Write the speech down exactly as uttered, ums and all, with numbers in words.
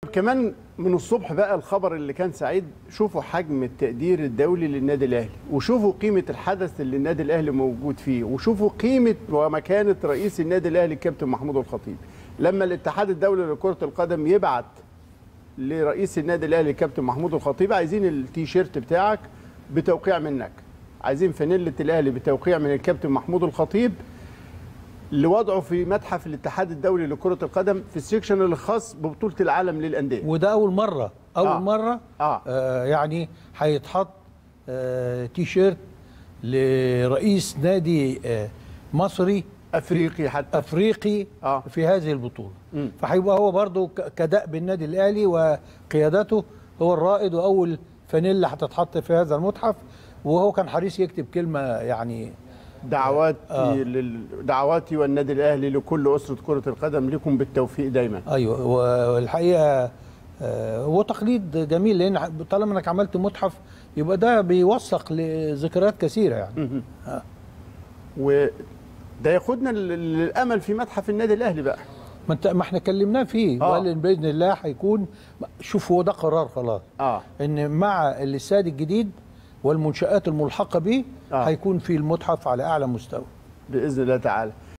كمان من الصبح بقى الخبر اللي كان سعيد، شوفوا حجم التقدير الدولي للنادي الاهلي، وشوفوا قيمه الحدث اللي النادي الاهلي موجود فيه، وشوفوا قيمه ومكانه رئيس النادي الاهلي الكابتن محمود الخطيب. لما الاتحاد الدولي لكره القدم يبعت لرئيس النادي الاهلي الكابتن محمود الخطيب عايزين التيشيرت بتاعك بتوقيع منك، عايزين فانيله الاهلي بتوقيع من الكابتن محمود الخطيب لوضعه في متحف الاتحاد الدولي لكرة القدم في السيكشن الخاص ببطولة العالم للأندية. وده أول مرة أول آه. مرة آه. آه يعني هيتحط آه تي شيرت لرئيس نادي آه مصري أفريقي حتى أفريقي آه. في هذه البطولة. فهيبقى هو برضو كدأب النادي الأهلي وقيادته هو الرائد، وأول فانيلا هتتحط في هذا المتحف، وهو كان حريص يكتب كلمة يعني دعواتي آه. لل... دعواتي والنادي الاهلي لكل اسره كره القدم لكم بالتوفيق دايما. ايوه، والحقيقه آه هو تقليد جميل، لان طالما انك عملت متحف يبقى ده بيوثق لذكريات كثيره يعني. آه. وده ياخدنا للامل في متحف النادي الاهلي بقى. ما انت ما احنا كلمناه فيه آه. وقال ان باذن الله هيكون، شوف هو ده قرار خلاص اه ان مع الاستاد الجديد والمنشآت الملحقه به آه. هيكون في المتحف على اعلى مستوى باذن الله تعالى.